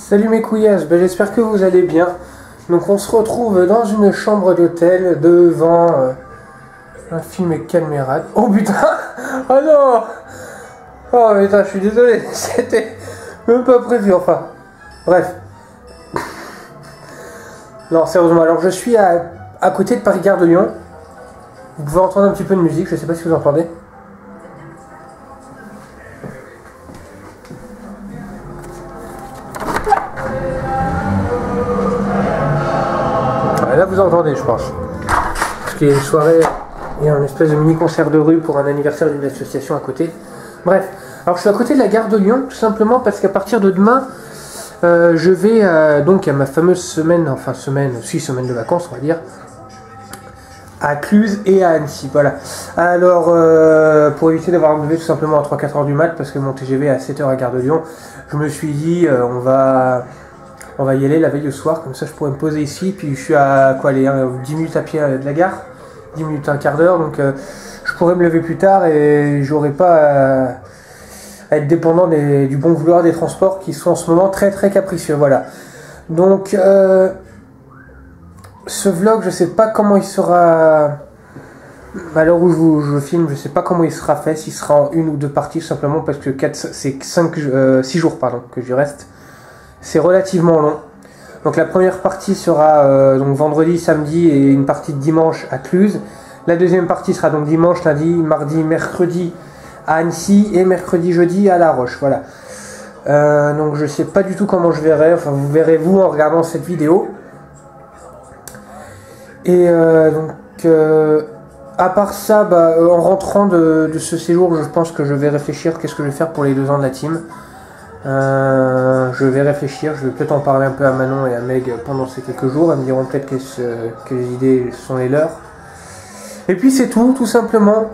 Salut mes couillasses, j'espère que vous allez bien. Donc on se retrouve dans une chambre d'hôtel devant un film avec caméra. Oh putain. Oh non. Oh putain, je suis désolé, c'était même pas prévu, enfin. Bref. Non, sérieusement, alors je suis à côté de Paris Gare de Lyon. Vous pouvez entendre un petit peu de musique, je sais pas si vous entendez. Là vous entendez, je pense. Parce qu'il y a une soirée, il y a une espèce de mini concert de rue pour un anniversaire d'une association à côté. Bref, alors je suis à côté de la gare de Lyon, tout simplement parce qu'à partir de demain, je vais donc à ma fameuse semaine de vacances, on va dire, à Cluse et à Annecy. Voilà. Alors, pour éviter d'avoir un lever tout simplement à 3-4 heures du mat, parce que mon TGV est à 7 heures à gare de Lyon, je me suis dit, on va y aller la veille au soir, comme ça je pourrais me poser ici, puis je suis à quoi aller 10 minutes à pied de la gare, 10 minutes, un quart d'heure, donc je pourrais me lever plus tard et j'aurais pas à être dépendant du bon vouloir des transports qui sont en ce moment très très capricieux, voilà. Donc ce vlog, je sais pas comment il sera, à l'heure où je filme, je sais pas comment il sera fait, s'il sera en une ou deux parties, simplement parce que c'est 6 jours que j'y reste. C'est relativement long. Donc la première partie sera donc vendredi, samedi et une partie de dimanche à Cluse. La deuxième partie sera donc dimanche, lundi, mardi, mercredi à Annecy et mercredi, jeudi à La Roche. Voilà. Donc je sais pas du tout comment je verrai. Enfin vous verrez vous en regardant cette vidéo. Et à part ça, en rentrant de ce séjour, je pense que je vais réfléchir qu'est-ce que je vais faire pour les 2 ans de la team. Je vais réfléchir, je vais peut-être en parler un peu à Manon et à Meg pendant ces quelques jours. Elles me diront peut-être quelles idées sont les leurs. Et puis c'est tout simplement.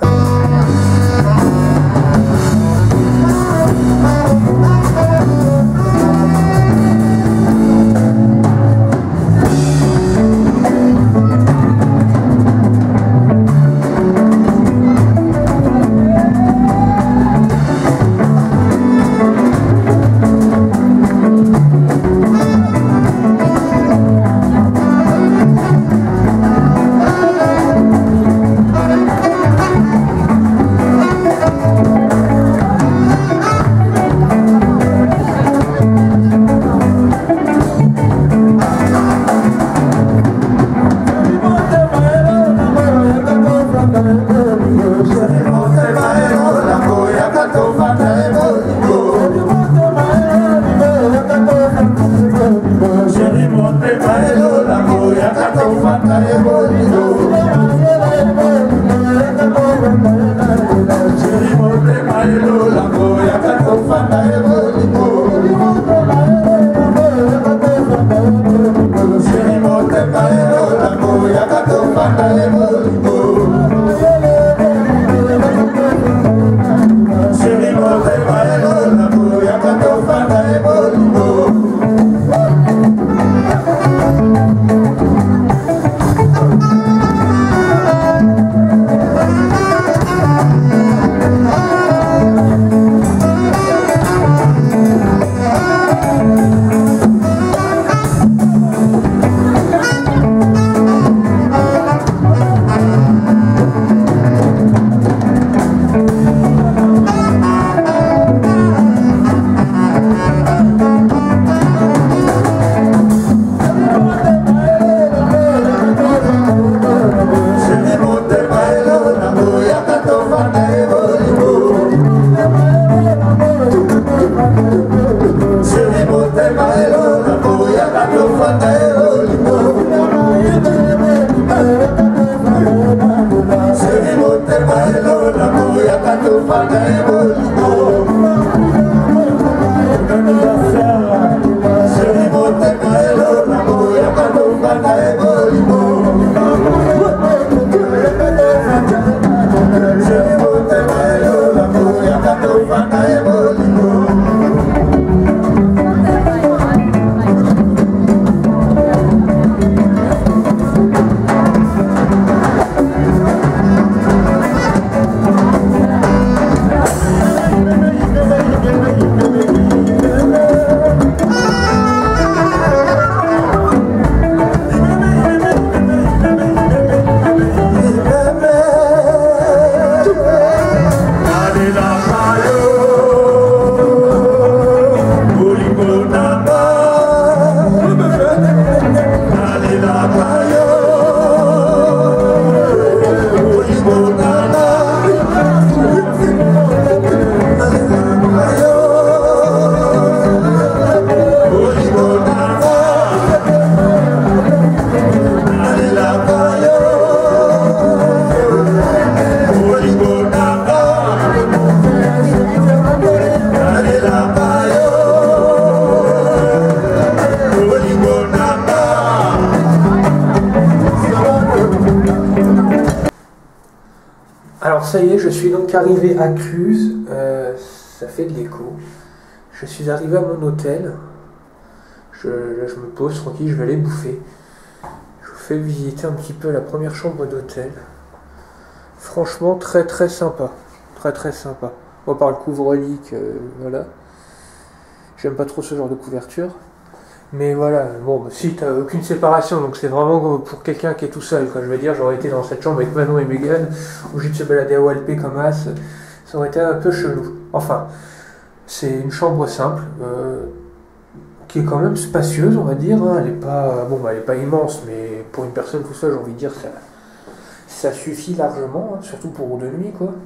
ça y est, je suis donc arrivé à Cluse. Ça fait de l'écho. Je suis arrivé à mon hôtel. Là, je me pose tranquille, je vais aller bouffer. Je vous fais visiter un petit peu la première chambre d'hôtel. Franchement, très très sympa. Très très sympa. Moi, par le couvre-lit, voilà. J'aime pas trop ce genre de couverture. Mais voilà, bon, bah, si t'as aucune séparation, donc c'est vraiment pour quelqu'un qui est tout seul, quoi. Je veux dire, j'aurais été dans cette chambre avec Manon et Megan, obligé de se balader à Walpé comme as, ça aurait été un peu chelou. Enfin, c'est une chambre simple, qui est quand même spacieuse, on va dire, hein. Elle est pas, bon, bah, elle est pas immense, mais pour une personne tout seul, j'ai envie de dire, ça suffit largement, hein, surtout pour 2 nuits, quoi.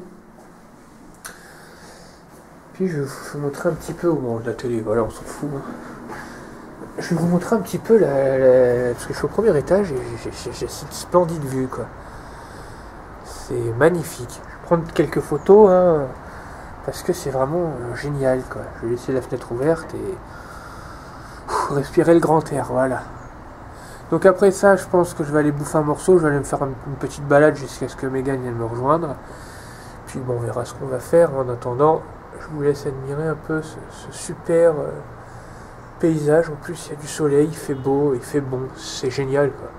Puis je vais vous montrer un petit peu, bon, la télé, voilà, on s'en fout, hein. Je vais vous montrer un petit peu parce que je suis au premier étage et j'ai cette splendide vue, quoi. C'est magnifique. Je vais prendre quelques photos, hein, parce que c'est vraiment génial, quoi. Je vais laisser la fenêtre ouverte et respirer le grand air, voilà. Donc après ça, je pense que je vais aller bouffer un morceau, je vais aller me faire une petite balade jusqu'à ce que Megan vienne me rejoindre. Puis bon, on verra ce qu'on va faire. En attendant, je vous laisse admirer un peu ce super paysage. En plus, il y a du soleil, il fait beau, il fait bon, c'est génial, quoi.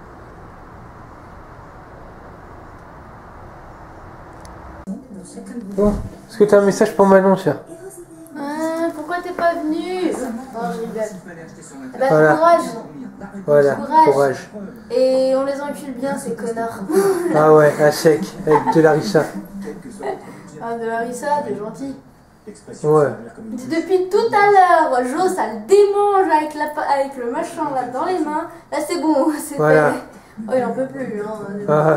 Bon, est-ce que tu as un message pour Manon, tiens? Pourquoi t'es pas venu? Non, je rigole. Bah, Voilà. courage. Voilà, courage. Et on les encule bien, ces connards. Ah ouais, à sec, avec de la rissa. Ah, de la rissa, t'es gentil. Ouais. Depuis tout à l'heure, Jo, ça le démange avec le machin là dans les mains. Là, c'est bon, c'est Voilà. fait. Oh, il en peut plus, hein. Ah,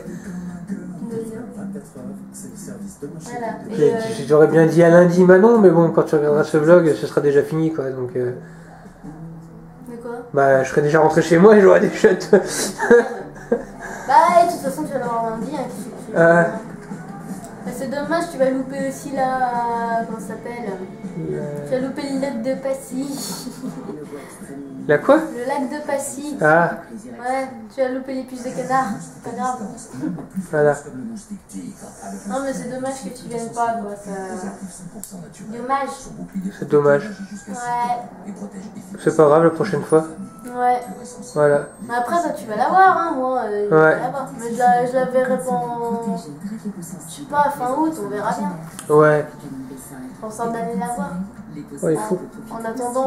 Voilà. Et, j'aurais bien dit à lundi Manon, mais bon, quand tu regarderas ce vlog, ce sera déjà fini, quoi. Donc, de quoi? bah, je serais déjà rentré chez moi et j'aurais des chiottes. Bah, de toute façon, tu vas l'avoir lundi. Hein, bah, c'est dommage, tu vas louper aussi la. Comment ça s'appelle? Tu vas louper le lac de Passy. La quoi? Le lac de Passy. Ah, Ouais, tu as loupé les puces de canard. C'est pas grave. voilà. Non, mais c'est dommage que tu viennes pas, quoi. Dommage. C'est dommage. Ouais. C'est pas grave la prochaine fois. Ouais. Voilà. Mais après, ça, tu vas l'avoir, hein, moi. Je vais Ouais. l'avoir. Mais je la verrai pendant. Je sais pas, fin août, on verra bien. Ouais. On s'en d'aller la voir. Ouais, il faut. En attendant,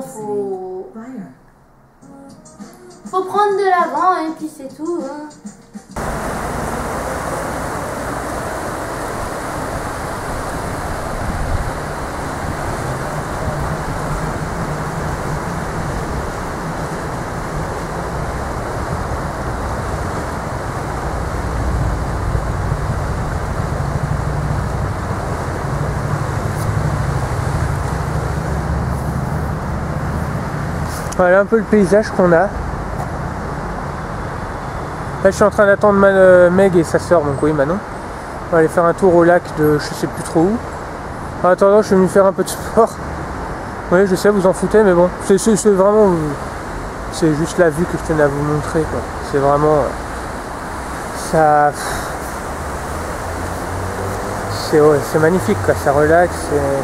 faut prendre de l'avant, et puis c'est tout. Hein. Voilà un peu le paysage qu'on a. Là, je suis en train d'attendre Meg et sa soeur, donc oui, Manon. On va aller faire un tour au lac de je sais plus trop où. En attendant, je suis venu faire un peu de sport. Oui, je sais, vous en foutez, mais bon, c'est vraiment. C'est juste la vue que je tenais à vous montrer, quoi. C'est vraiment. Ça. C'est magnifique, quoi. Ça relaxe.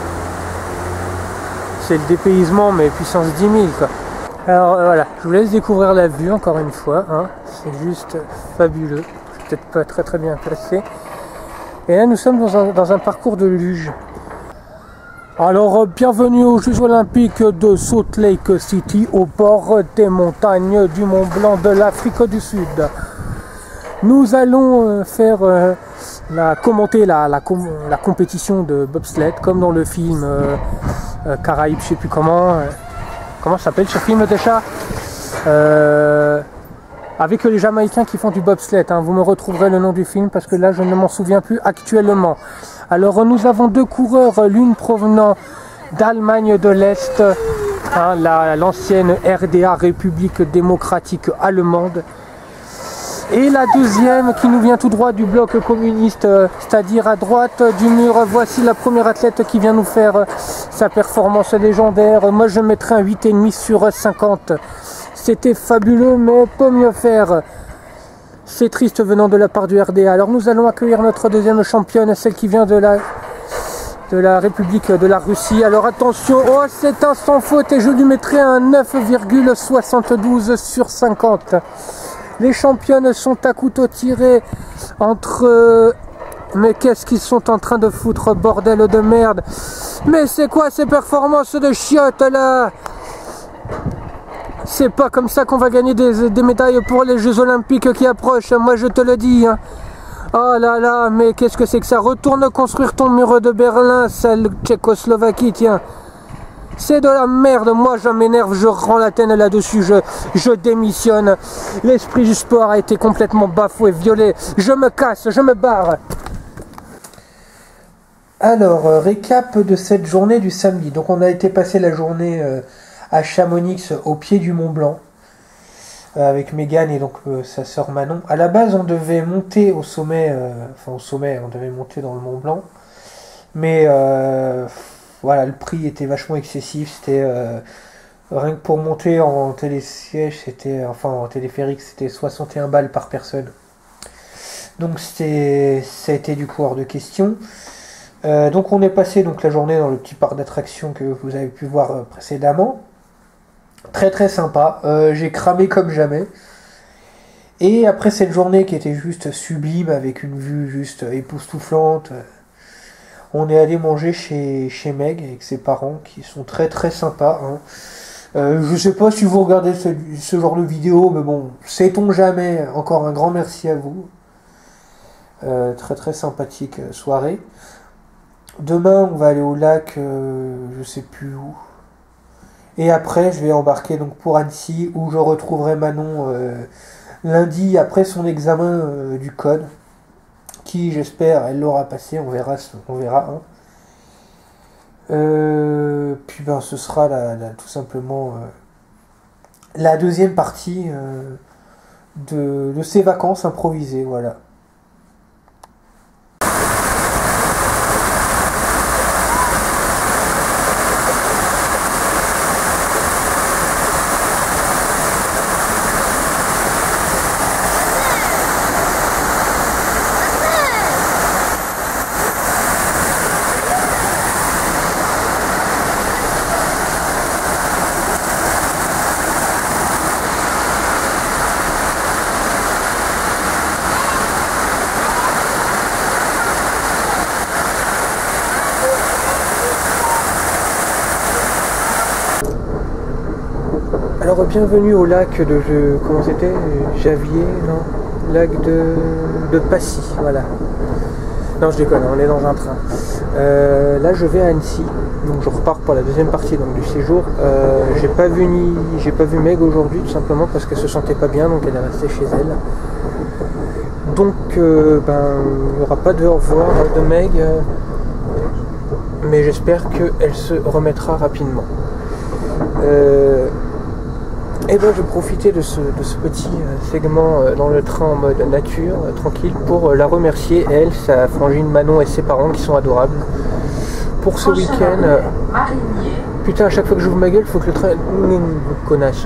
C'est le dépaysement, mais puissance 10 000, quoi. Alors voilà, je vous laisse découvrir la vue encore une fois, hein. C'est juste fabuleux, peut-être pas très très bien placé. Et là nous sommes dans un parcours de luge. Alors bienvenue aux Jeux Olympiques de Salt Lake City, au bord des montagnes du Mont Blanc de l'Afrique du Sud. Nous allons commenter la compétition de bobsleigh, comme dans le film Caraïbes, je sais plus comment ça s'appelle ce film déjà, avec les Jamaïcains qui font du bobsleigh, hein. Vous me retrouverez le nom du film parce que là je ne m'en souviens plus actuellement. Alors nous avons 2 coureurs, l'une provenant d'Allemagne de l'Est, hein, l'ancienne RDA, République démocratique allemande, et la deuxième qui nous vient tout droit du bloc communiste, c'est-à-dire à droite du mur. Voici la première athlète qui vient nous faire sa performance légendaire. Moi je mettrais un 8,5 sur 50. C'était fabuleux, mais peut mieux faire. C'est triste venant de la part du RDA. Alors nous allons accueillir notre deuxième championne, celle qui vient de la République de la Russie. Alors attention, oh c'est un sans faute et je lui mettrai un 9,72 sur 50. Les championnes sont à couteau tiré entre... Mais qu'est-ce qu'ils sont en train de foutre, bordel de merde. Mais c'est quoi ces performances de chiottes là? C'est pas comme ça qu'on va gagner des médailles pour les Jeux Olympiques qui approchent, moi je te le dis. Hein. Oh là là, mais qu'est-ce que c'est que ça? Retourne construire ton mur de Berlin, celle Tchécoslovaquie, tiens. C'est de la merde, moi je m'énerve, je rends l'antenne là-dessus, je démissionne. L'esprit du sport a été complètement bafoué, violé. Je me casse, je me barre. Alors, récap de cette journée du samedi. Donc on a été passer la journée à Chamonix, au pied du Mont Blanc, avec Mégane et donc sa sœur Manon. À la base, on devait monter au sommet, on devait monter dans le Mont Blanc. Mais voilà, le prix était vachement excessif. C'était rien que pour monter en télésiège, en téléphérique, c'était 61 balles par personne. Donc ça a été du coup hors de question. Donc on est passé donc la journée dans le petit parc d'attractions que vous avez pu voir précédemment. Très très sympa. J'ai cramé comme jamais. Et après cette journée qui était juste sublime avec une vue juste époustouflante, on est allé manger chez Meg avec ses parents qui sont très très sympas. Hein. Je sais pas si vous regardez ce genre de vidéo, mais bon, sait-on jamais. Encore un grand merci à vous. Très très sympathique soirée. Demain, on va aller au lac, je sais plus où. Et après, je vais embarquer donc pour Annecy, où je retrouverai Manon lundi après son examen du code, qui, j'espère, elle l'aura passé. On verra. Hein. Puis ben, ce sera tout simplement la deuxième partie de ces vacances improvisées, voilà. Alors bienvenue au lac comment c'était? Javier, non? Lac de Passy, voilà. Non, je déconne, on est dans un train. Là je vais à Annecy, donc je repars pour la deuxième partie donc, du séjour. J'ai pas vu Meg aujourd'hui tout simplement parce qu'elle se sentait pas bien, donc elle est restée chez elle. Donc il n'y aura pas de au revoir de Meg, mais j'espère qu'elle se remettra rapidement. Et ben je vais profiter de ce petit segment dans le train en mode nature, tranquille, pour la remercier, elle, sa frangine Manon et ses parents qui sont adorables, pour ce week-end. Putain, à chaque fois que j'ouvre ma gueule, il faut que le train... Connasse.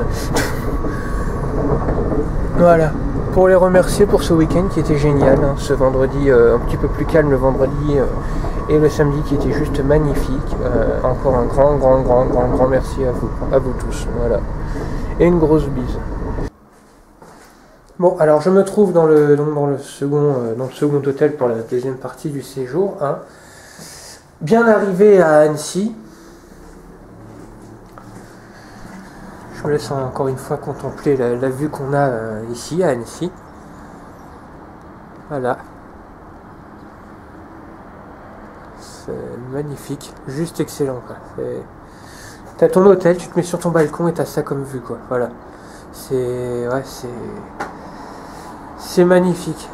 Voilà, pour les remercier pour ce week-end qui était génial, hein, ce vendredi un petit peu plus calme le vendredi et le samedi qui était juste magnifique. Encore un grand merci à vous tous. Voilà. Et une grosse bise. Bon, alors je me trouve dans le second hôtel pour la deuxième partie du séjour. Hein. Bien arrivé à Annecy. Je vous laisse encore une fois contempler la vue qu'on a ici à Annecy. Voilà. C'est magnifique, juste excellent. T'as ton hôtel, tu te mets sur ton balcon et t'as ça comme vue, quoi. Voilà. C'est magnifique.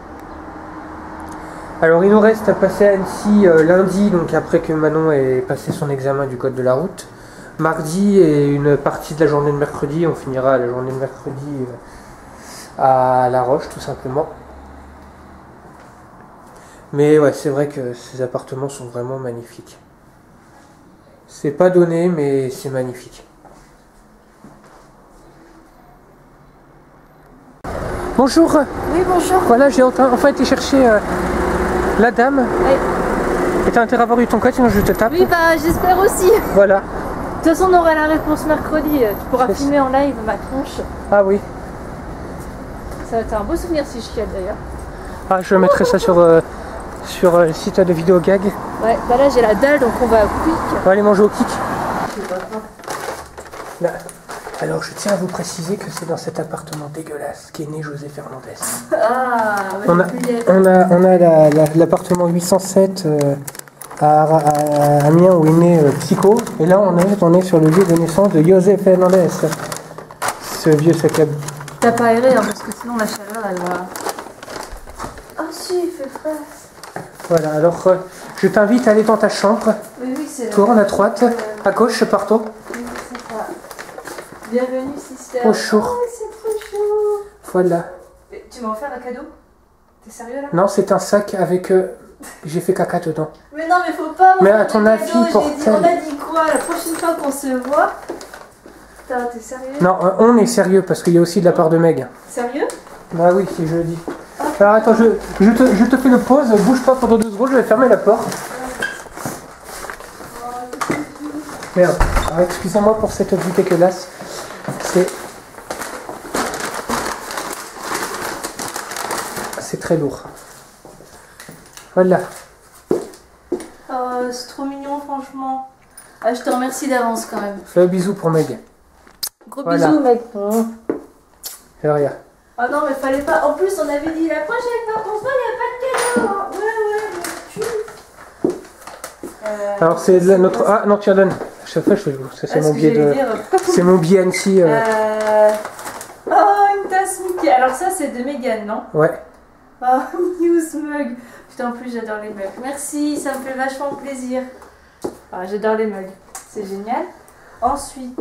Alors il nous reste à passer à Annecy lundi, donc après que Manon ait passé son examen du code de la route. Mardi et une partie de la journée de mercredi, on finira la journée de mercredi à La Roche tout simplement. Mais ouais, c'est vrai que ces appartements sont vraiment magnifiques. C'est pas donné, mais c'est magnifique. Bonjour. Oui, bonjour. Voilà, j'ai enfin été chercher la dame. Oui. Et t'as intérêt à avoir eu ton code, sinon je te tape. Oui, bah j'espère aussi. Voilà. De toute façon, on aura la réponse mercredi. Tu pourras filmer en live ma tronche. Ah oui. Ça va être un beau souvenir si je chiale d'ailleurs. Ah, je mettrai ça sur le site de vidéo gag. Ouais, bah là j'ai la dalle donc on va au quick. On va aller manger au kick. Là. Alors je tiens à vous préciser que c'est dans cet appartement dégueulasse qu'est né José Fernandez. Ah, on a l'appartement 807 à Amiens où est né Psycho. Et là on est sur le lieu de naissance de José Fernandez. Ce vieux sac à... T'as pas aéré hein, parce que sinon la chaleur elle va... Ah si, il fait frais. Voilà, alors je t'invite à aller dans ta chambre. Oui, c'est Tourne à droite, à gauche, partout. Oui, c'est ça. Bienvenue, sister. Bonjour. Oh, c'est trop chaud. Voilà. Et tu m'as offert un cadeau? T'es sérieux là? Non, c'est un sac avec... j'ai fait caca dedans. Mais non, mais faut pas. Mais à ton avis, pour on a dit quoi? La prochaine fois qu'on se voit. Putain, t'es sérieux? Non, on est sérieux parce qu'il y a aussi de la part de Meg. Sérieux? Bah oui, si je le dis. Alors attends, je te fais le pause, bouge pas pendant 2 secondes, je vais fermer la porte. Merde, alors excusez-moi pour cette vue dégueulasse. C'est très lourd. Voilà. Oh, c'est trop mignon, franchement. Ah, je te remercie d'avance quand même. Fais un bisou pour Meg. Gros Voilà. bisous, mec. Et rien. Oh non, mais fallait pas. En plus, on avait dit la prochaine fois qu'on se voit, il n'y a pas de cadeau. Ouais, mais tu. Alors c'est notre... Ah non, tu en donnes. Chaque fois, ça c'est mon biais de... C'est mon biais Annecy. Oh, une tasse Mickey. Alors ça, c'est de Mégane, non? Ouais. Oh, news mug. Putain, en plus, j'adore les mugs. Merci, ça me fait vachement plaisir. Ah, j'adore les mugs. C'est génial. Ensuite...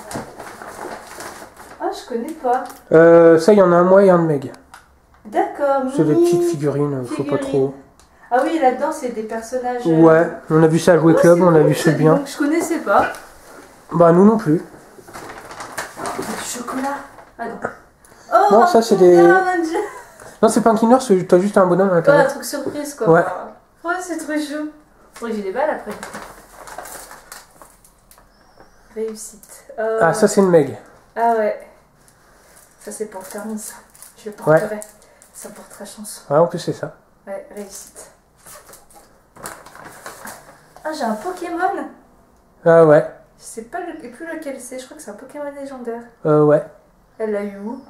Ah, je connais pas. Ça, il y en a un moi et un de Meg. D'accord. C'est des petites figurines, faut pas trop... Ah oui, là-dedans, c'est des personnages... Ouais, on a vu ça à Jouer Club, on a vu ce bien. Donc, je connaissais pas. Bah, nous non plus. Du chocolat. Ah non. Oh, Non, ça, c'est des... Avenger. Non, c'est pas un Kinder, t'as juste un bonhomme à Ouais, un l'intérieur. truc surprise, quoi. Ouais. Ouais, c'est trop chou. Faut que j'ai des balles après. Réussite. Ah, ça, c'est une Meg. Ah ouais. Ça, c'est pour faire une ça. Je le porterai. Ça portera chance. Ouais, en plus, c'est ça. Ouais, réussite. Ah, j'ai un Pokémon. Ah ouais. Je sais pas plus lequel c'est. Je crois que c'est un Pokémon légendaire. Ouais. Elle l'a eu où?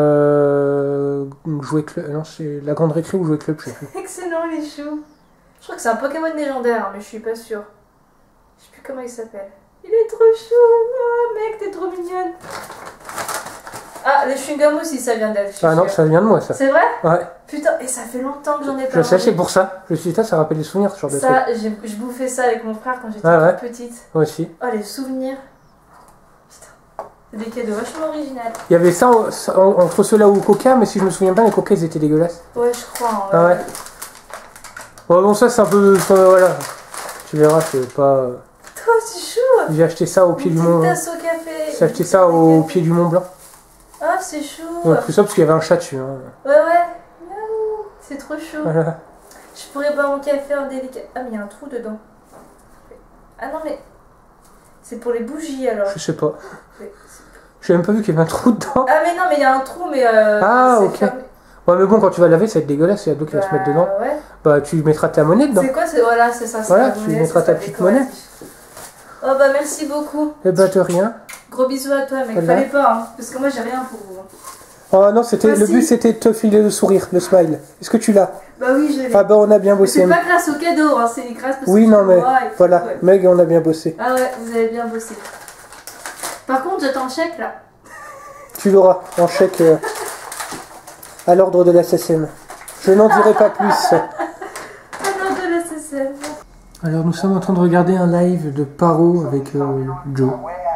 Jouer Club... Non, c'est la Grande Récré ou Jouer Club, je sais plus. Excellent, les choux. Je crois que c'est un Pokémon légendaire, mais je suis pas sûre. Je sais plus comment il s'appelle. Il est trop chou. Oh, mec, t'es trop mignonne. Ah, les chewing-gums aussi, ça vient d'elle. Ah non, ça vient de moi, ça. C'est vrai? Ouais. Putain, et ça fait longtemps que j'en ai pas Je sais, mangé. c'est pour ça. Je suis là, ça rappelle des souvenirs, ce genre de truc. Ça, je bouffais ça avec mon frère quand j'étais Ah ouais. toute petite. Moi aussi. Oh, les souvenirs. Putain. C'est des cadeaux vachement originaux. Il y avait ça entre ceux-là ou Coca, mais si je me souviens bien, les Coca, ils étaient dégueulasses. Ouais, je crois. Ouais. Ah ouais. Bon, ça, c'est un peu... voilà. Tu verras, c'est pas... Oh, c'est chou. J'ai acheté ça au pied du Mont... Tasse au café. J'ai acheté ça au pied du Mont Blanc. Ah, c'est chou. Ouais, tout ça parce qu'il y avait un chat dessus. Hein. Ouais, ouais. Miaou. C'est trop chou. Voilà. Je pourrais boire mon café en délicat. Ah, mais il y a un trou dedans. Ah non, mais... C'est pour les bougies, alors. Je sais pas. Mais... J'ai même pas vu qu'il y avait un trou dedans. Ah, mais non, mais il y a un trou, mais... Ah, ok. Fermé. Ouais, mais bon, quand tu vas laver, ça va être dégueulasse, il y a de l'eau qui va se mettre dedans. Ouais. Bah, tu mettras ta monnaie dedans. C'est quoi? Voilà, c'est ça. Voilà, tu mettras ta petite monnaie. Oh, bah, merci beaucoup. Eh bah, de rien. Gros bisous à toi, mec. Voilà. Fallait pas, hein, parce que moi, j'ai rien pour vous. Oh non, c'était le Merci. but, c'était de te filer le sourire, le smile. Est-ce que tu l'as? Bah oui, je l'ai. Ah bah, on a bien Mais bossé. c'est pas grâce au cadeau, hein, c'est grâce parce Oui, que non, tu mais vois, et voilà, ouais. Meg, on a bien bossé. Ah ouais, vous avez bien bossé. Par contre, j'attends le chèque, là. Tu l'auras en chèque à l'ordre de la SSM. Je n'en dirai pas plus. Ah non, de la CCL. Alors, nous sommes en train de regarder un live de Paro avec Joe.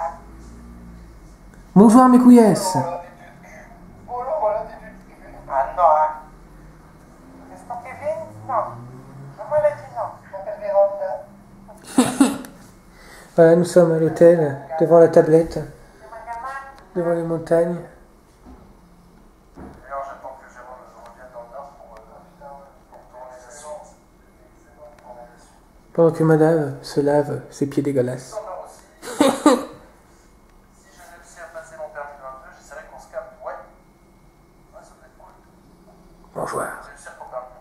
Bonjour mes couilles. Voilà, nous sommes à l'hôtel, devant la tablette, devant les montagnes. Pendant que madame se lave ses pieds dégueulasses. Si je réussis à passer mon permis de 22, j'essaierai qu'on se capte. Ouais. Ouais, ça peut être cool. Bonjour. Réussir ton permis.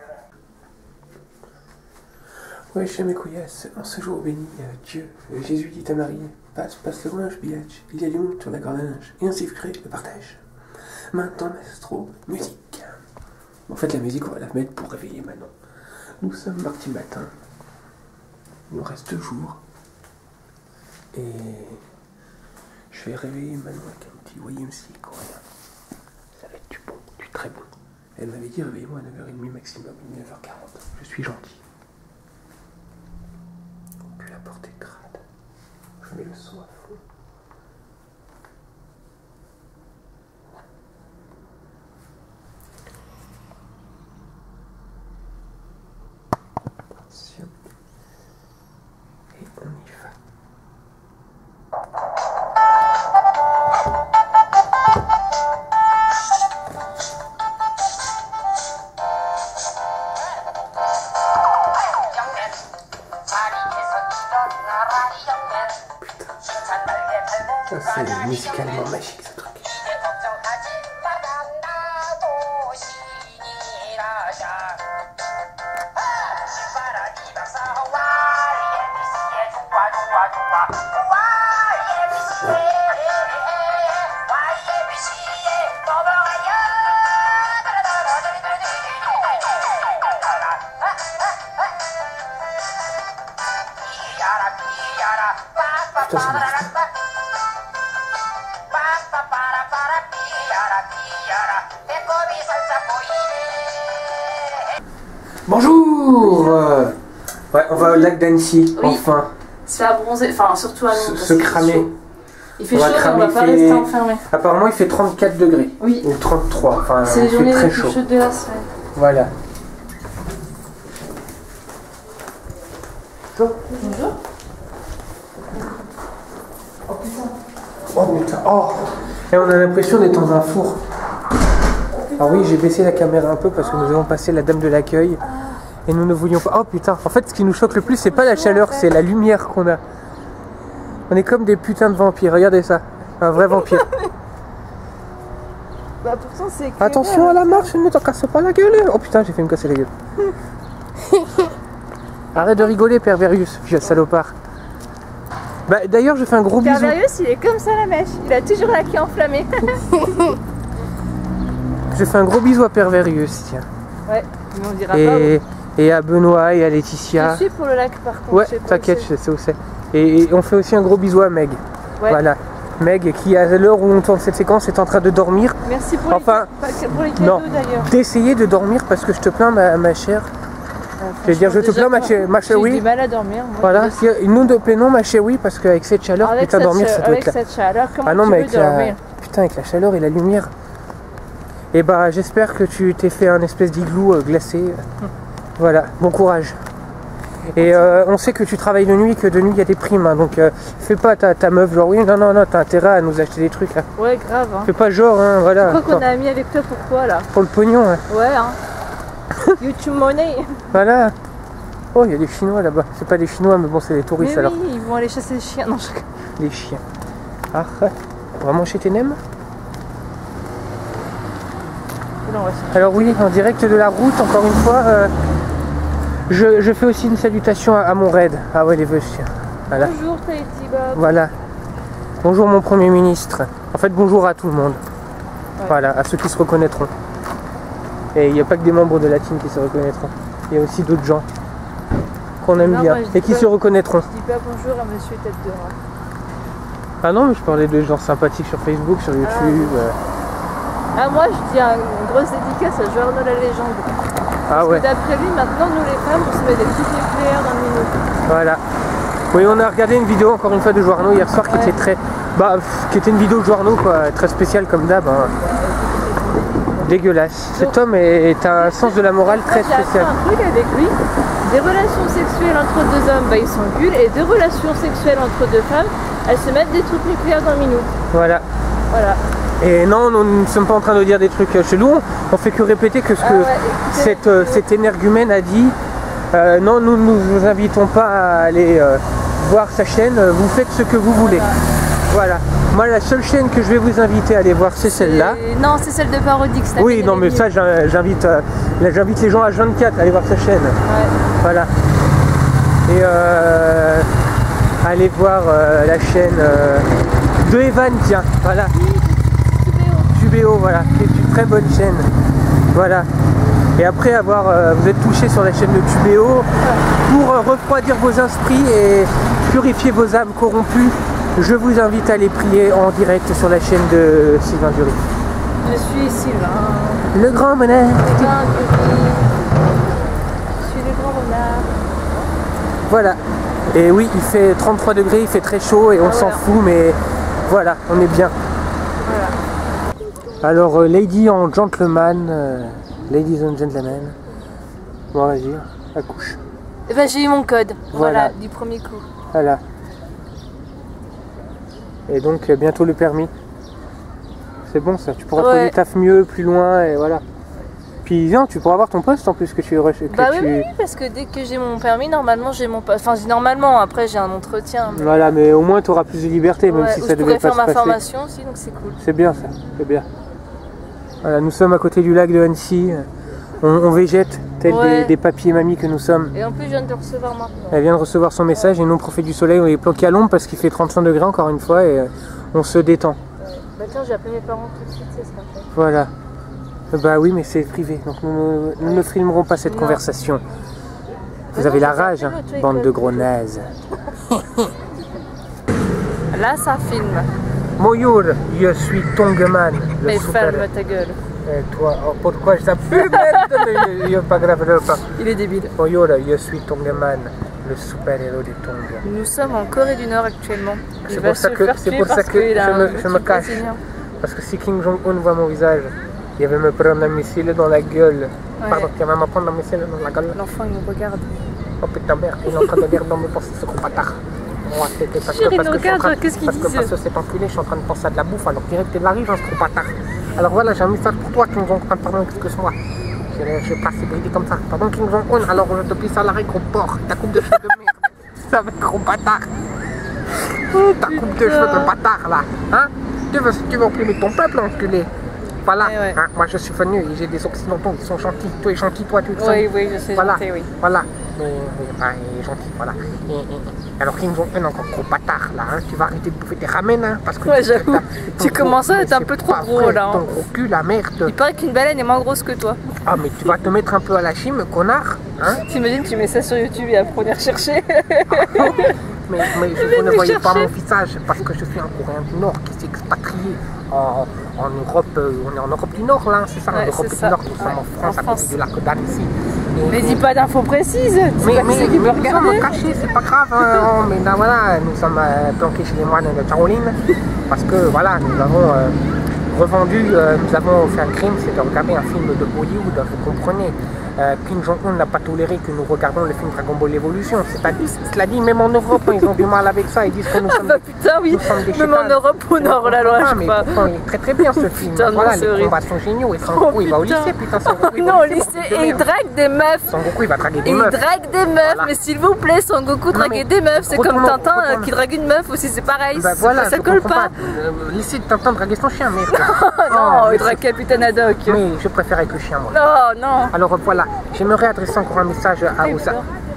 Ouais, chez mes couillasses, en ce jour béni, Dieu, Jésus dit à Marie, passe le linge, biatch, il y a du monde sur la grande linge, et ainsi crée le partage. Maintenant, maestro, musique. En fait, la musique, on va la mettre pour réveiller Manon. Nous sommes mardi matin. Il nous reste 2 jours. Et je vais réveiller Manon avec un petit YMC coréen. Ça va être du bon, du très bon. Elle m'avait dit réveillez-moi à 9h30 maximum, 9h40. Je suis gentil. Puis la porte est crade. Je mets le son à fond. Attention. Et on y va. Ça, c'est musicalement magique ce truc. Putain, ça marche pas. Bonjour. Ouais, on va au lac d'Annecy, Oui. enfin. Se faire bronzer, enfin surtout à nous. Se cramer. Il fait On va chaud, mais on cramer, va pas il fait- rester enfermé. Apparemment, il fait 34 degrés. Oui. Ou 33, enfin, C'est il les fait journées très les plus chaud. chaudes de la semaine. Voilà. Bonjour. Oh putain, oh. Et on a l'impression d'être dans un four. Alors oui, j'ai baissé la caméra un peu parce que nous avons passé la dame de l'accueil et nous ne voulions pas... Oh putain, en fait ce qui nous choque le plus c'est pas la chaleur, c'est la lumière qu'on a. On est comme des putains de vampires, regardez ça. Un vrai vampire. Bah pourtant c'est éclairé. Attention à la marche, ne t'en casse pas la gueule. Oh putain, j'ai fait me casser la gueule. Arrête de rigoler, Perverius, vieux salopard. Bah d'ailleurs, je fais un gros bisou. Perverius, il est comme ça la mèche. Il a toujours la queue enflammée. Je fais un gros bisou à Perverius, tiens. Ouais, mais on dira pas. Et à Benoît et à Laetitia. Je suis pour le lac par contre. Ouais, je sais pas t'inquiète, où je sais où c'est. Et on fait aussi un gros bisou à Meg. Ouais. Voilà. Meg qui, à l'heure où on tourne cette séquence, est en train de dormir. Merci pour Enfin, les cadeaux non, d'ailleurs. d'essayer de dormir parce que je te plains, ma chère. Je vais dire, je te plains, ma J'ai chérie. du mal à dormir. Moi, Voilà, nous nous plainons, ma chérie, parce qu'avec cette chaleur, avec putain, cette, dormir, ça doit avec être là. cette chaleur, comment Ah non, tu mais veux avec la... dormir? Putain, avec la chaleur et la lumière. Et bah, j'espère que tu t'es fait un espèce d'igloo glacé. Voilà, bon courage. Et on sait que tu travailles de nuit et que de nuit il y a des primes, hein, donc fais pas ta meuf genre oui, non, t'as intérêt à nous acheter des trucs là. Ouais, grave. Hein. Fais pas genre, hein, voilà. Pourquoi qu'on a mis avec toi, pourquoi là? Pour le pognon, hein. Ouais, hein. YouTube money. Voilà. Oh, il y a des Chinois là-bas. C'est pas des Chinois, mais bon, c'est des touristes Mais alors. oui, ils vont aller chasser les chiens. Non, je... Les chiens. Ah, on va manger tes nems? Non, ouais, Alors oui, en direct de la route, encore une fois, je fais aussi une salutation à mon raid. Ah ouais, les vœux, tiens. Voilà. bonjour Tahiti Bob. Voilà. Bonjour mon Premier ministre. En fait, bonjour à tout le monde. Ouais. Voilà, à ceux qui se reconnaîtront. Et il n'y a pas que des membres de la team qui se reconnaîtront. Il y a aussi d'autres gens qu'on aime Non, bien moi, je dis et qui pas- se reconnaîtront. Je dis pas bonjour à monsieur tête de rat. Ah non, mais je parlais de gens sympathiques sur Facebook, sur YouTube. Ah, moi je dis une grosse dédicace à Joarno la légende. Ah ouais, D'après lui, maintenant nous les femmes, on se met des trucs nucléaires dans le minute. voilà. Oui, on a regardé une vidéo encore une fois de Joarno hier soir qui Ouais. était très... qui était une vidéo de Joarno quoi, très spéciale comme d'hab. Hein. Dégueulasse. Cet homme est un sens de la morale très J'ai appris spécial. un truc avec lui. Des relations sexuelles entre deux hommes, bah ils s'enculent. Et des relations sexuelles entre deux femmes, elles se mettent des trucs nucléaires dans le minou. Voilà. Voilà. Et non, nous ne sommes pas en train de dire des trucs chelous, on fait que répéter que ce Ah que ouais, écoutez, cet énergumène a dit Non, nous ne vous invitons pas à aller voir sa chaîne, vous faites ce que vous voulez. Voilà. Moi, la seule chaîne que je vais vous inviter à aller voir, c'est celle-là. Non, c'est celle de Parodix. Oui, non, mais ça, j'invite les gens à 24 à aller voir sa chaîne. Ouais. Voilà. Et allez voir la chaîne de Evan, tiens, voilà. Tubéo, voilà, qui est une très bonne chaîne. Voilà. Et après vous êtes touché sur la chaîne de Tubéo, pour refroidir vos esprits et purifier vos âmes corrompues, je vous invite à aller prier en direct sur la chaîne de Sylvain Dury. Je suis Sylvain. Le grand monarque. Sylvain Dury. Je suis le grand monarque. Voilà. Et oui, il fait 33 degrés, il fait très chaud et on s'en fout, mais voilà, on est bien. Voilà. Alors, lady en gentleman, ladies and gentlemen. Bon, vas-y, accouche. Eh ben, j'ai eu mon code, Voilà. du premier coup. Voilà. Et donc, bientôt le permis. C'est bon ça, tu pourras trouver du taf mieux, plus loin, et voilà. Puis non, tu pourras avoir ton poste en plus que tu... Bah oui, parce que dès que j'ai mon permis, normalement j'ai mon poste. Enfin, normalement, après j'ai un entretien. Mais... Voilà, mais au moins tu auras plus de liberté, même si ça devait pas se passer. Je pourrais faire ma formation aussi, donc c'est cool. C'est bien ça, c'est bien. Voilà, nous sommes à côté du lac de Annecy. On végète, tels des papiers mamies que nous sommes. Et en plus, je viens de recevoir maintenant. Elle vient de recevoir son message et nous on profite du soleil, on est planqué à l'ombre parce qu'il fait 35 degrés encore une fois et on se détend. Bah tiens, j'ai appelé mes parents tout de suite, c'est ça. Voilà. Bah oui, mais c'est privé, donc nous ne filmerons pas cette conversation. Vous avez la rage, hein, bande de gros nazes. Là, ça filme. Moyour, je suis Tongeman. Mais ferme ta gueule. Et toi, oh, pourquoi je t'appelle merde? Il est pas grave, pas. Il est débile. Moyour, je suis Tongeman, le super-héros des Tonga. Nous sommes en Corée du Nord actuellement. C'est pour ça que je me cache. Parce que si Kim Jong-un voit mon visage, il va me prendre un missile dans la gueule. Ouais. Pardon, il va me prendre un missile dans la gueule. L'enfant, il nous regarde. Oh putain, merde, il est en train de dire dans mes pensées ce gros bâtard. Parce que c'est enculé, je suis en train de penser à de la bouffe, alors direct il arrive, un gros bâtard. Alors voilà, j'ai un message pour toi, Kim Jong-un, pardon, excuse-moi. Je passe et briller comme ça. Pardon, Kim Jong-un, alors je te pisse à l'arrêt, gros porc. Ta coupe de cheveux de merde. Ça va, gros bâtard. Ta coupe de cheveux de bâtard, là. Hein? Tu veux opprimer ton peuple, enculé. Voilà, hein, moi je suis venu et j'ai des occidentaux, ils sont gentils. Toi, es gentil, toi, tu le sais. Oui, je sais, voilà, gentil, oui. Voilà, mais il est gentil, voilà. Alors Kim Jong-un, encore gros bâtard, là, hein, tu vas arrêter de bouffer tes ramen, hein, parce que... Ouais, j'avoue, tu commences à être un peu trop gros, là. Hein. Ton gros cul, la merde. Il paraît qu'une baleine est moins grosse que toi. Ah, mais tu vas te mettre un peu à la chime, connard, hein. T'imagines, tu mets ça sur YouTube et après on est recherché. Mais vous ne voyez pas mon visage, parce que je suis un Coréen du Nord qui s'est expatrié en Europe, on est en Europe du Nord là, c'est ça, en Europe du Nord, nous sommes en France, à côté du lac d'Annecy. Mais dis pas d'infos précises, mais nous sommes cachés, c'est pas grave, hein, mais là voilà, nous sommes planqués chez les moines de Shaolin, parce que voilà, nous avons revendu, nous avons fait un crime, c'est de regarder un film de Bollywood, vous comprenez. Kim Jong-un n'a pas toléré que nous regardions le film Dragon Ball Evolution. Cela dit, même en Europe, ils ont du mal avec ça. Ils disent que nous sommes putain, oui. Même en Europe, au nord, la loi, je crois. Mais il est très très bien ce film. Putain, voilà, non, les combats sont géniaux. Et Son Goku, il va au lycée, putain. Son Goku, non, au lycée, et il drague des meufs. Son Goku, il va draguer des meufs. Il drague des meufs, voilà. Mais s'il vous plaît, Son Goku draguer des meufs. C'est comme Tintin qui drague une meuf aussi, c'est pareil. Bah voilà, ça colle pas. Lycée de Tintin draguer son chien, mais. Non, il drague Capitaine Haddock. Mais je préfère avec le chien, moi. Non, non. Alors voilà, j'aimerais adresser encore un message à Ousa.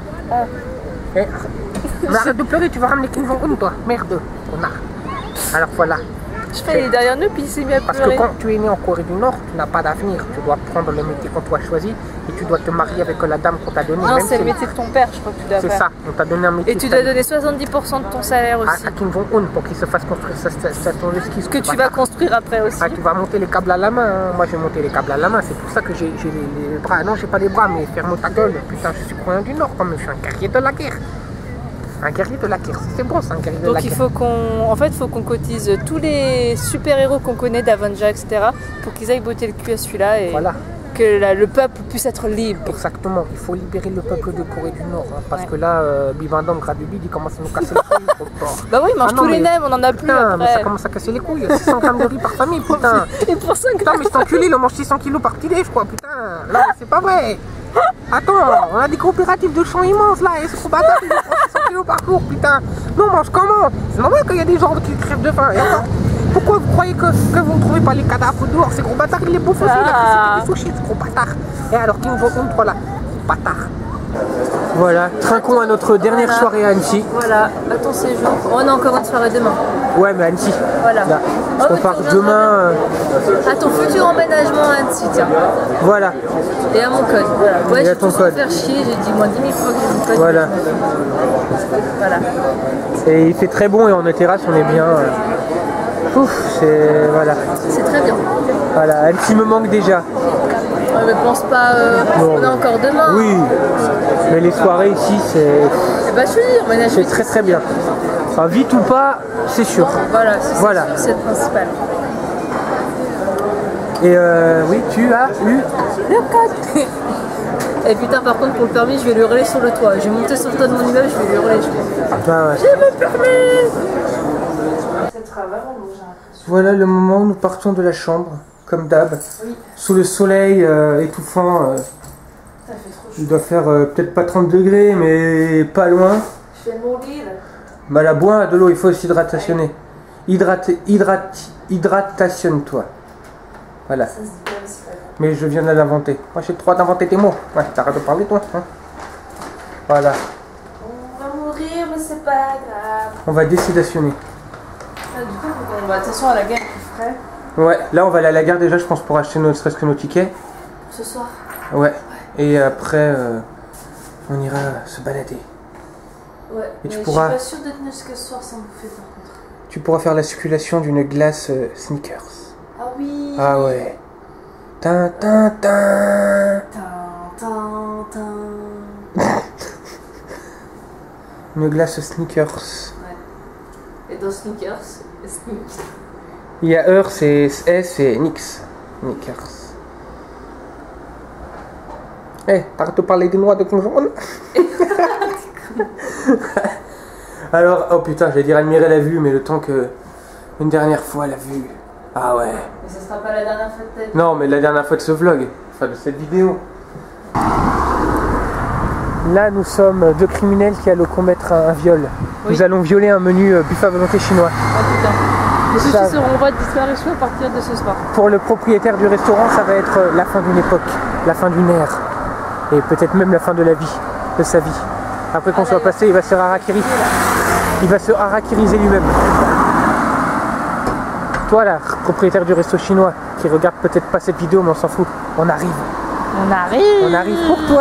Mais arrête de pleurer, tu vas ramener Kim Jong-un, toi. Merde, connard. Alors voilà. Je fais les derrière nous, puis il s'est mis à pleurer. Parce que quand tu es né en Corée du Nord, tu n'as pas d'avenir. Tu dois prendre le métier qu'on t'a choisi et tu dois te marier avec la dame qu'on t'a donnée. Non, c'est le métier de ton père, je crois que tu dois faire. C'est ça, on t'a donné un métier. Et tu dois donner 70% de ton salaire aussi. À Kim Jong-un pour qu'il se fasse construire son esquisse. Que tu vas construire après aussi. Ah, tu vas monter les câbles à la main. Hein. Moi, je vais monter les câbles à la main. C'est pour ça que j'ai les bras. Non, j'ai pas les bras, mais ferme ta gueule. Putain, je suis Coréen du Nord quand même. Je suis un guerrier de la guerre. Un guerrier de la guerre, c'est bon, c'est un guerrier de la guerre. Donc il faut qu'on cotise tous les super-héros qu'on connaît d'Avengers, etc. pour qu'ils aillent botter le cul à celui-là et voilà. Que le peuple puisse être libre. Exactement, il faut libérer le peuple de Corée du Nord, hein, parce que là, Bivandam, Gradubid, il commence à nous casser les couilles. Bah oui, il mange tous les nems, on en a plus putain, après. Mais ça commence à casser les couilles, 600 grammes de riz par famille, putain. Et pour 5 putain, mais cet enculé, il en mange 600 kilos par petit déj, quoi, putain. Là, c'est pas vrai. Attends, on a des coopératives de champs immenses là, et ce gros bâtard il est sorti au parcours, putain. Nous on mange comment? C'est normal qu'il y a des gens qui crèvent de faim. Et attends, pourquoi vous croyez que vous ne trouvez pas les cadavres dehors? Ces gros bâtards, il les bouffe aussi, là, c'est des sushis, ce gros bâtard. Et alors, qui nous vont contre là? Bâtard. Voilà, trinquons à notre dernière soirée à Annecy. Voilà, à ton séjour. On a encore une soirée demain. Ouais, mais Annecy. Voilà. Là, on part demain. À ton futur emménagement à Annecy, tiens. Voilà. Et à mon code. Voilà. Ouais, Et à j'ai ton tout code. faire chier, j'ai dit moi 10 000 fois que j'ai mon code. Voilà. Voilà. Et il fait très bon et en terrasse on est bien. Ouf, c'est. Voilà. C'est très bien. Voilà, Annecy me manque déjà. On ne pense pas. On a encore demain. Oui. Mais les soirées ici, c'est. Eh bah, je suis dit, emménage C'est très très bien. Enfin, vite ou pas, c'est sûr. Voilà, c'est Voilà. sûr, c'est le principal. Et oui, tu as eu. Le code. Et putain, par contre, pour le permis, je vais lui hurler sur le toit. Je vais monter sur le toit de mon immeuble, je vais lui hurler. Ah ouais. J'ai mon permis. Voilà le moment où nous partons de la chambre, comme d'hab. Oui. Sous le soleil étouffant. Ça fait trop chaud. Il doit faire peut-être pas 30 degrés, mais pas loin. Je vais mourir. Bah la bois de l'eau, il faut s'hydratationner. Hydratationne-toi. Voilà. Ça se dit pas, mais c'est pas grave. Mais je viens de l'inventer. Moi j'ai le droit d'inventer tes mots. Ouais, t'arrêtes de parler toi. Hein. Voilà. On va mourir, mais c'est pas grave. On va désédationner. Ah, du coup, on va de toute façon à la gare plus frais. Ouais, là on va aller à la gare déjà, je pense, pour acheter ne serait-ce que nos tickets. Ce soir. Ouais. Et après, on ira se balader. Ouais. Et tu mais pourras- je suis pas sûre de tenir jusqu'à ce soir sans bouffer par contre. Tu pourras faire la circulation d'une glace Snickers. Ah oui. Ah ouais. Tin, tin, tin. Tin, tin, tin. Une glace Snickers. Ouais. Et dans Snickers, Snick. Il y a heure, c'est S et Nix. Snickers. Eh, t'arrêtes de parler des noix de conjoint. Alors, oh putain, j'allais dire admirer la vue, mais le temps que. Une dernière fois la vue. Ah ouais. Mais ça sera pas la dernière fois de ta vie. Non, mais la dernière fois de ce vlog, enfin de cette vidéo. Là, nous sommes deux criminels qui allons commettre un viol. Oui. Nous allons violer un menu buffet à volonté chinois. Oh putain. Les Ça- sushis seront en voie de disparition à partir de ce soir. Pour le propriétaire du restaurant, ça va être la fin d'une époque, la fin d'une ère. Et peut-être même la fin de la vie, de sa vie. Après qu'on soit passé, il va se faire harakiri. Il va se harakiriser lui-même. Toi là, propriétaire du resto chinois, qui regarde peut-être pas cette vidéo, mais on s'en fout. On arrive. On arrive. On arrive pour toi.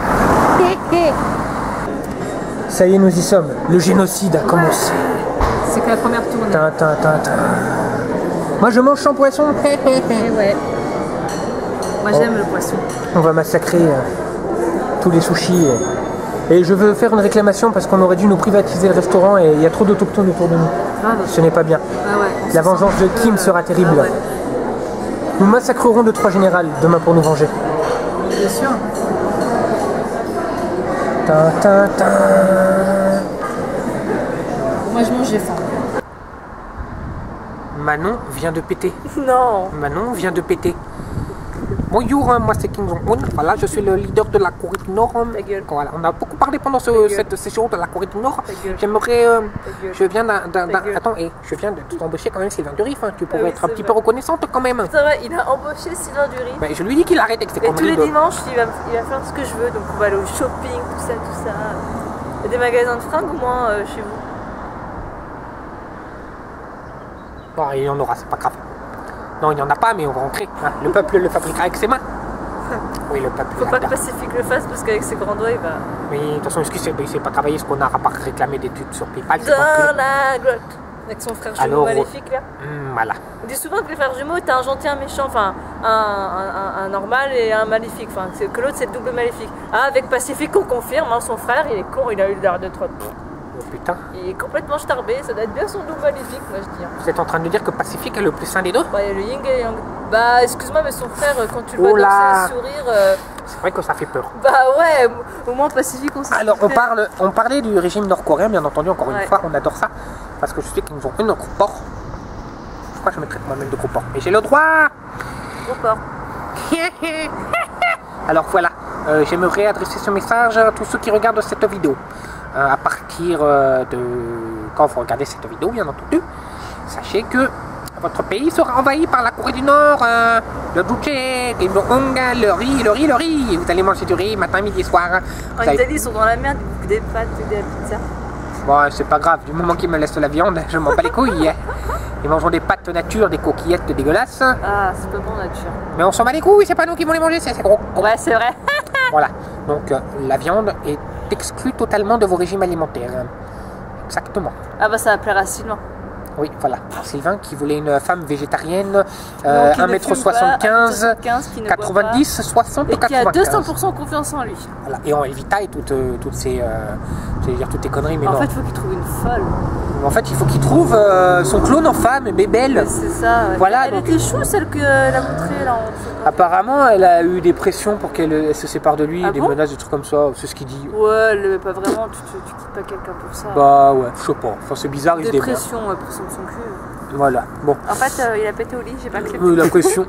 Ça y est, nous y sommes. Le génocide a commencé. C'est que la première tournée. Tin, tin, tin, tin. Moi je mange sans poisson. Et ouais. Moi j'aime le poisson. On va massacrer tous les sushis. Et je veux faire une réclamation parce qu'on aurait dû nous privatiser le restaurant et il y a trop d'autochtones autour de nous. Grave. Ce n'est pas bien. Ah ouais. La vengeance de Kim sera terrible. Ah ouais. Nous massacrerons 2-3 générales demain pour nous venger. Bien sûr. Tin, tin, tin. Moi je mange, j'ai faim. Manon vient de péter. Non. Manon vient de péter. Bonjour, moi c'est Kim Jong-un. Voilà, je suis le leader de la Corée du Nord. Ta gueule. Voilà, on a beaucoup parlé pendant Ta gueule. cette séjour de la Corée du Nord. Ta gueule. J'aimerais. gueule. Je viens d'un. Ta gueule. Attends, je viens de t'embaucher quand même, Sylvain Durif. Hein. Tu pourrais oui, être un c'est petit vrai. peu reconnaissante quand même. C'est vrai, il a embauché Sylvain Dury. Mais je lui dis qu'il arrête avec ses Et tous conneries les de. dimanches, il va faire ce que je veux. Donc on va aller au shopping, tout ça, tout ça. Il y a des magasins de fringues au moins chez vous. Bon, il y en aura, c'est pas grave. Non, il n'y en a pas, mais on va en créer. Hein. Le peuple le fabriquera avec ses mains. Oui, le peuple. Faut pas que l'adore. Pacifique le fasse parce qu'avec ses grands doigts, il va. Mais de toute façon, excusez, il ne sait pas travailler ce qu'on a à part réclamer des tudes sur PayPal. c'est Dans enculé. la grotte. Avec son frère jumeau Alors, maléfique là. Voilà. On dit souvent que les frères jumeaux, t'as un gentil, un méchant, enfin un normal et un maléfique. Enfin, que l'autre c'est le double maléfique. Ah, avec Pacifique, on confirme, hein, son frère il est con, il a eu l'air d'être. Oh putain. Il est complètement starbé, ça doit être bien son double maléfique, moi je dis. Hein. Vous êtes en train de dire que Pacifique est le plus sain des deux? Bah, il y a le yin et le yang. Bah, excuse-moi, mais son frère, quand tu le vois Oh là. danser et sourire. C'est vrai que ça fait peur. Bah ouais, au moins Pacifique on s'est. Alors, on parlait du régime nord-coréen, bien entendu, encore une Ouais. fois, on adore ça. Parce que je sais qu'ils nous ont une gros porc. Je crois que je mettrais moi-même de gros porc. Mais j'ai le droit. Gros porc. Alors voilà, j'aimerais adresser ce message à tous ceux qui regardent cette vidéo. À partir de quand vous regardez cette vidéo, bien entendu, sachez que votre pays sera envahi par la Corée du Nord, le budget, le hong, le riz. Vous allez manger du riz matin, midi, soir. En Italie, ils sont dans la merde, ils bouffent des pâtes et des pizzas. Bon, c'est pas grave, du moment qu'ils me laissent la viande, je m'en bats les couilles. Ils mangent des pâtes nature, des coquillettes dégueulasses. Ah, c'est pas bon nature. Mais on s'en bat les couilles, c'est pas nous qui vont les manger, c'est gros. Ouais, c'est vrai. Voilà, donc la viande est exclue totalement de vos régimes alimentaires. Exactement. Ah bah ça va plaire à Sylvain. Oui, voilà. Sylvain qui voulait une femme végétarienne, 1m75, 90, 60 ou 95. Et qui a 200% confiance en lui. Voilà. Et on évita et toutes ces... j'allais dire toutes les conneries, mais en non. fait, il faut qu'il trouve une folle. En fait, il faut qu'il trouve son clone en femme, mais belle. C'est ça, ouais. Voilà, elle donc... était chou, celle qu'elle a montrée là. Apparemment, elle a eu des pressions pour qu'elle se sépare de lui, des menaces, des trucs comme ça, c'est ce qu'il dit. Ouais, pas vraiment, tu quittes pas quelqu'un pour ça. Bah ouais, je sais pas, enfin c'est bizarre, il se démerde. Des pressions, pression de son cul. Voilà, bon. En fait, il a pété au lit, j'ai pas clé. La pression.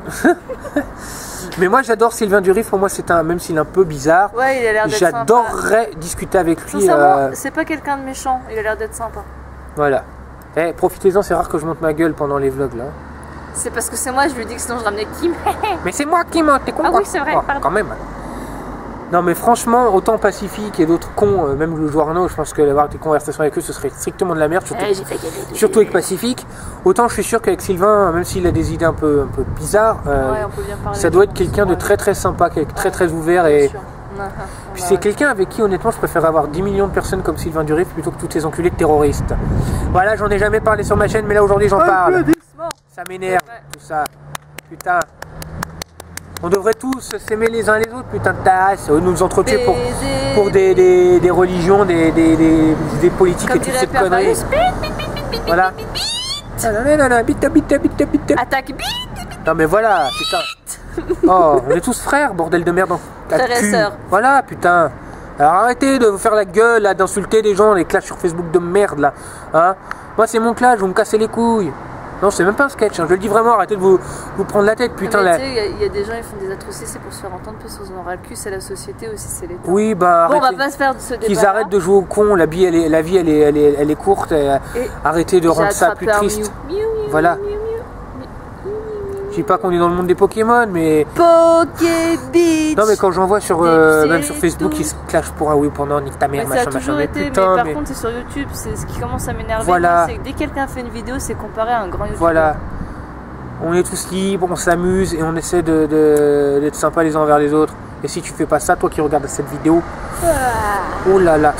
Mais moi j'adore Sylvain Durif, pour moi c'est un, même s'il est un peu bizarre, ouais, il a l'air d'être sympa. J'adorerais discuter avec lui. C'est pas quelqu'un de méchant, il a l'air d'être sympa. Voilà. Eh, profitez-en, c'est rare que je monte ma gueule pendant les vlogs là. C'est parce que c'est moi, je lui dis que sinon je ramenais Kim. Mais c'est moi qui monte, t'es con. Ah oui, c'est vrai, oh, quand même. Non mais franchement, autant Pacifique et d'autres cons, même le joueur Arnaud, je pense que d'avoir des conversations avec eux, ce serait strictement de la merde, surtout avec Pacifique. Autant je suis sûr qu'avec Sylvain, même s'il a des idées un peu bizarres, ça doit être quelqu'un de très très sympa, très ouvert et... Puis c'est quelqu'un avec qui honnêtement je préfère avoir 10 millions de personnes comme Sylvain Durif plutôt que tous ces enculés de terroristes. Voilà, j'en ai jamais parlé sur ma chaîne, mais là aujourd'hui j'en parle. Ça m'énerve tout ça. Putain. On devrait tous s'aimer les uns les autres, putain de tasse, nous entretuer pour des religions, des politiques et toutes ces conneries. Voilà. Attaque. Non mais voilà, putain. Oh, on est tous frères, bordel de merde. Frères et sœurs. Voilà, putain. Alors arrêtez de vous faire la gueule, là, d'insulter des gens, les clashs sur Facebook de merde, là. Hein, moi c'est mon clash, vous me cassez les couilles. Non, c'est même pas un sketch, hein. Je le dis vraiment, arrêtez de vous prendre la tête, putain. Là. Il y a des gens qui font des atrocités pour se faire entendre, puis ils en aura le cul, c'est la société aussi, c'est l'État. Oui, bah bon, on va pas se faire de ce débat. Qu'ils arrêtent de jouer au con, la vie elle est courte, arrêtez de rendre ça plus triste. Voilà. Je dis pas qu'on est dans le monde des Pokémon, mais... Pokébitch. Non mais quand j'en vois sur, même sur Facebook, ils se clashent pour un oui ou pour non, nique ta mère, machin, machin. Mais par contre c'est sur YouTube, c'est ce qui commence à m'énerver. Voilà. C'est que dès que quelqu'un fait une vidéo, c'est comparé à un grand YouTuber. Voilà. On est tous libres, on s'amuse et on essaie d'être sympa les uns envers les autres. Et si tu fais pas ça, toi qui regardes cette vidéo, oh là là,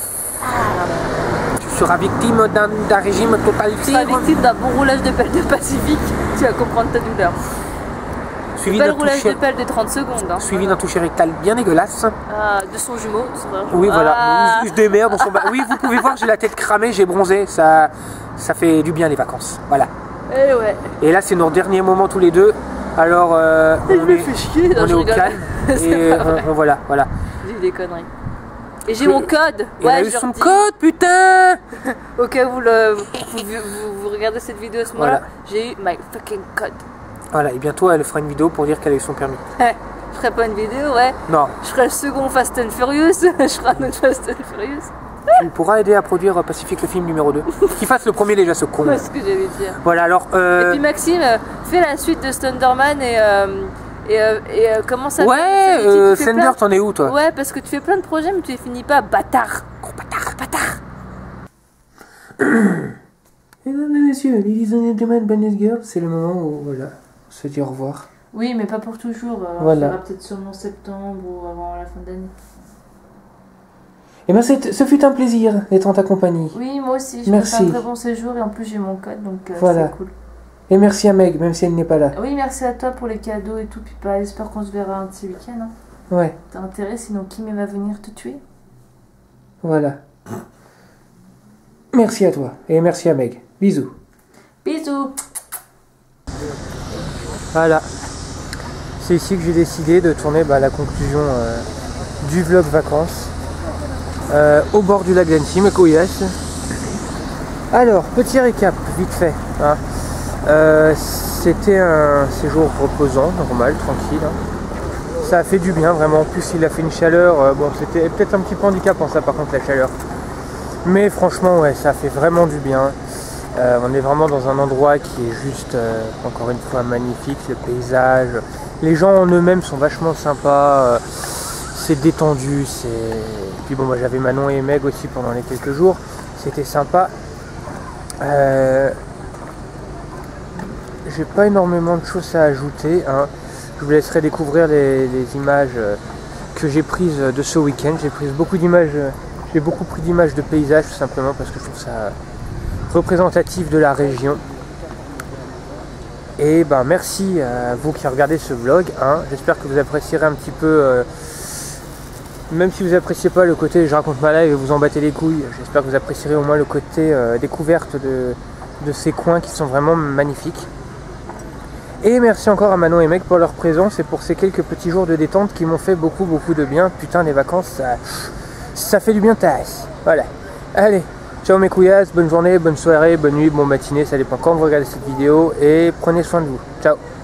tu seras victime d'un régime totalitaire. Tu seras victime d'un bon roulage de pelle de Pacifique, tu vas comprendre ta douleur. Suivi d'un roulage de pelle de 30 secondes. Hein. Suivi d'un toucher rectal bien dégueulasse. De son jumeau. Oui, voilà. Je démerde. Oui, vous pouvez voir, j'ai la tête cramée, j'ai bronzé. Ça fait du bien les vacances. Voilà. Et ouais. Et là, c'est nos derniers moments tous les deux. Alors, on est au calme. Et voilà. J'ai eu des conneries. Et j'ai mon code. Il a eu son code, putain. Au cas où vous regardez cette vidéo à ce moment-là, j'ai eu my fucking code. Voilà, et bientôt elle fera une vidéo pour dire qu'elle a eu son permis. Je ferai pas une vidéo, ouais. Non. Je ferai le second Fast and Furious. Je ferai un autre Fast and Furious. Tu pourras aider à produire Pacifique le film numéro 2. Qu'il fasse le premier déjà, ce con. C'est ce que j'allais dire. Voilà, alors... Et puis Maxime, fais la suite de Thunderman et comment ça... Ouais, Thunder, t'en es où toi? Ouais, parce que tu fais plein de projets, mais tu les finis pas. Bâtard. Gros bâtard. Mesdames et messieurs, ladies and gentlemen, bonnes girls, c'est le moment où, voilà, on se dit au revoir. Oui, mais pas pour toujours. Voilà. On verra peut-être sûrement septembre ou avant la fin d'année. Eh bien, ce fut un plaisir d'être en ta compagnie. Oui, moi aussi. Je merci. passe un très bon séjour et en plus j'ai mon code, donc voilà. c'est cool. Et merci à Meg, même si elle n'est pas là. Oui, merci à toi pour les cadeaux et tout. Puis j'espère qu'on se verra un de ces week-ends. Hein. Ouais. T'as intérêt, sinon Kim va venir te tuer. Voilà. Merci à toi et merci à Meg. Bisous. Bisous. Voilà. C'est ici que j'ai décidé de tourner la conclusion du vlog vacances au bord du lac d'Annecy, mes couilles. Alors, petit récap, vite fait. Hein. C'était un séjour reposant, normal, tranquille. Hein. ça a fait du bien vraiment. En plus il a fait une chaleur, bon c'était peut-être un petit peu handicapant ça par contre la chaleur. Mais franchement ouais, ça fait vraiment du bien. On est vraiment dans un endroit qui est juste, encore une fois, magnifique, le paysage. Les gens en eux-mêmes sont vachement sympas, c'est détendu, c'est... Puis bon, moi j'avais Manon et Meg aussi pendant les quelques jours, c'était sympa. J'ai pas énormément de choses à ajouter, hein. Je vous laisserai découvrir les images que j'ai prises de ce week-end. J'ai pris beaucoup d'images, j'ai beaucoup pris d'images de paysages tout simplement parce que je trouve ça représentatif de la région. Et ben merci à vous qui regardez ce vlog, hein. J'espère que vous apprécierez un petit peu, même si vous appréciez pas le côté je raconte ma life et vous en battez les couilles, j'espère que vous apprécierez au moins le côté découverte de ces coins qui sont vraiment magnifiques. Et merci encore à Manon et Meg pour leur présence et pour ces quelques petits jours de détente qui m'ont fait beaucoup de bien. Putain, les vacances ça fait du bien tasse. Voilà, allez, ciao mes couillasses, bonne journée, bonne soirée, bonne nuit, bon matinée, ça dépend quand vous regardez cette vidéo et prenez soin de vous. Ciao.